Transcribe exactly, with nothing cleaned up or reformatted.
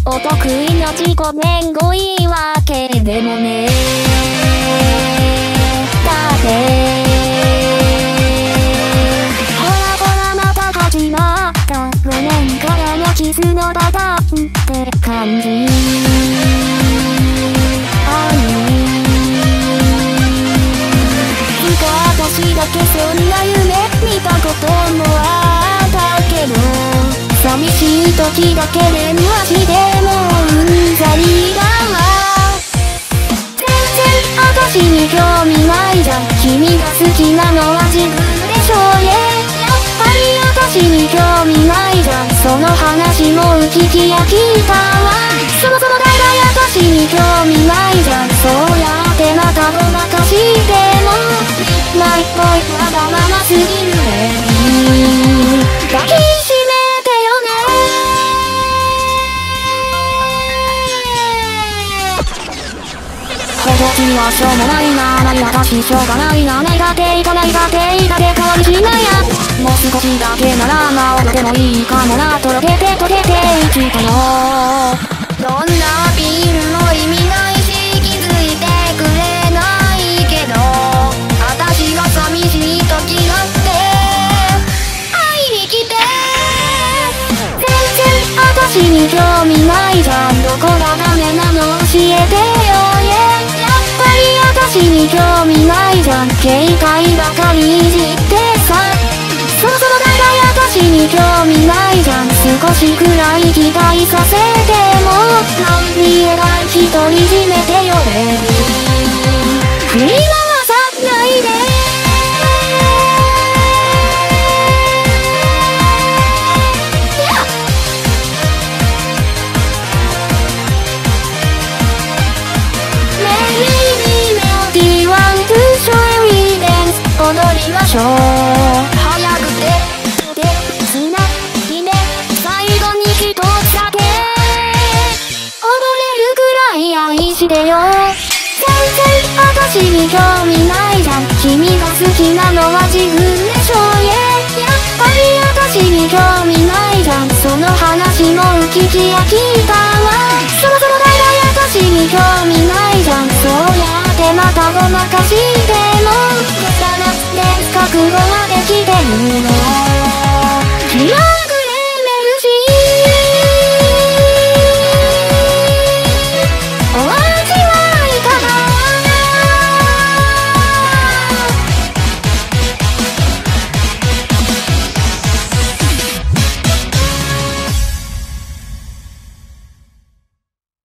お得意な自己弁護言い訳でもね。だってほらほらまた始まったごねんからのキスのパターンって感じ。いつか私だけそんな夢見たこともあったけど、寂しい時だけ電話してもうんざりだわ。全然私に興味ないじゃん。君が好きなのは自分でしょうね。やっぱり私に興味ないじゃん。その話も聞きや聞いたわ。そもそも大体私に興味ないじゃん。そうやってまたごまかしてもマイボーイわがまますぎるベビー。抱きしめほぼ君はしょうもないな。何私しょうがないな。ないだっていかないだっていいだけ変わりしないや。もう少しだけならまあ踊ってもいいかもな。とろけて溶けていきたの。どんなアピールも意味ないし気づいてくれないけど、私が寂しい時だって会いに来て。全然私に興味ないじゃん。どこがダメなの教えてよ。私に興味ないじゃん。携帯ばかりいじってさ。そもそも大体私に興味ないじゃん。少しくらい期待させても何見えない独り占めてよベビー。振り回さないで踊りましょう。早くてでつなぎで最後に一つだけ踊れるくらい愛してよ。全然私に興味ないじゃん。君が好きなのは自分でしょうね。やっぱり私に興味ないじゃん。その話も聞きや聞いたわ。そもそも大体私に興味ないじゃん。そうやってまたごまかしても覚悟はできてるの。